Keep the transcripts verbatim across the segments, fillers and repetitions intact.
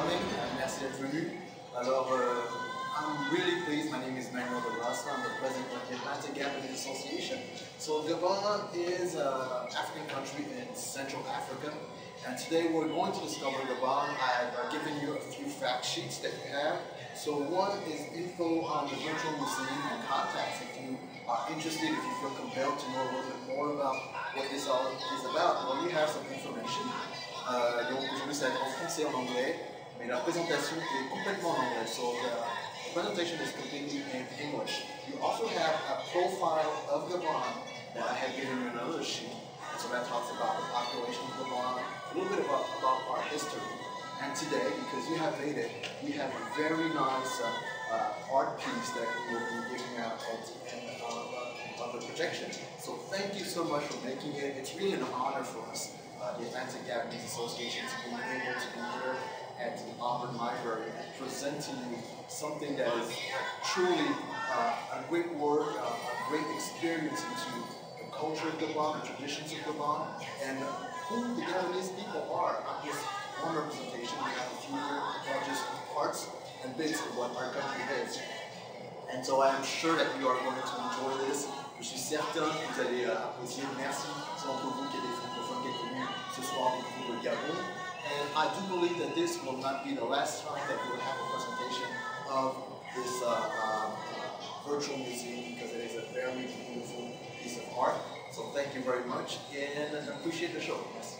coming. Merci d'être venu. Alors, uh, I'm really pleased. My name is Manuel de Rasa. I'm the president of the Atlantic Gabonese Association. So Gabon is an African country in Central Africa. And today we're going to discover Gabon. I've uh, given you a few fact sheets that you have. So one is info on the virtual museum and contacts if you are interested, if you feel compelled to know a little bit more about what this all is about. Well, you have some information. Uh, donc je vais être en français et en anglais, mais la présentation est complètement en anglais. So the, the presentation is completely in English. You also have a profile of Gabon that I have given you another sheet. And so that talks about the population of Gabon, a little bit about, about our history. And today, because you have made it, we have a very nice uh, uh, art piece that we will be giving out at the end of, uh, of the projection. So thank you so much for making it. It's really an honor for us, uh, the Atlantic Gabonese Association, to be able to be here at the Auburn Library and present to you something that is truly uh, a great work, uh, a great experience into the culture of Gabon, the traditions of Gabon, and who the Gabonese people are. Not just one representation, we have a few here that are just parts and bits of what our country is. And so I am sure that you are going to enjoy this. Je suis certain que vous allez uh, apprécier. Merci d'entre vous qui êtes des francophones qui êtes venus ce soir découvrir le Gabon. And I do believe that this will not be the last time that we will have a presentation of this uh, uh, virtual museum, because it is a very beautiful piece of art. So thank you very much and appreciate the show. Merci.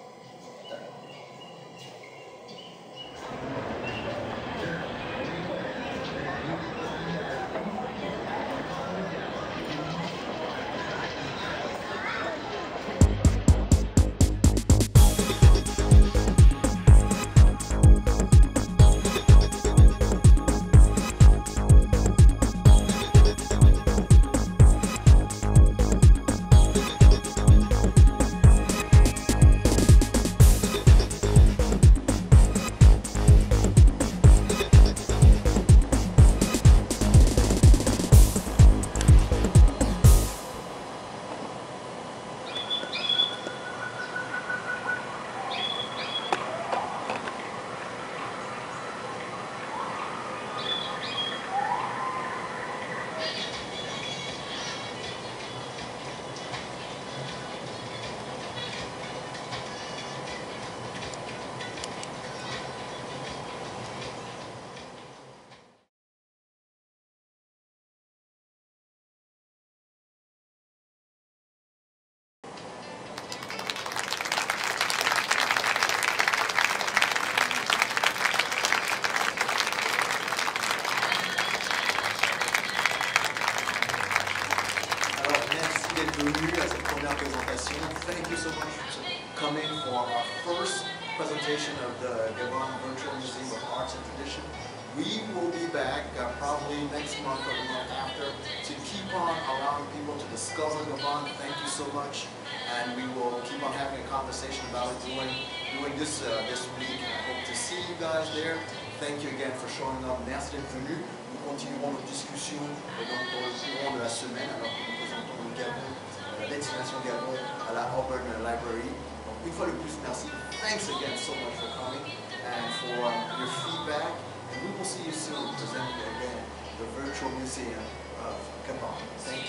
Thank you so much for coming for our first presentation of the Gabon Virtual Museum of Arts and Tradition. We will be back uh, probably next month or the month after to keep on allowing people to discover Gabon. Thank you so much, and we will keep on having a conversation about it during, during this, uh, this week. I hope to see you guys there. Thank you again for showing up. Merci d'être venu. Nous continuerons nos discussions euh, donc, dans le courant de la semaine alors que nous présentons le Gabon, la destination Gabon à la Auburn Library. Donc, une fois de plus, merci. Thanks again so much for coming and for um, your feedback. And we will see you soon presenting again the Virtual Museum of Gabon. Thank you.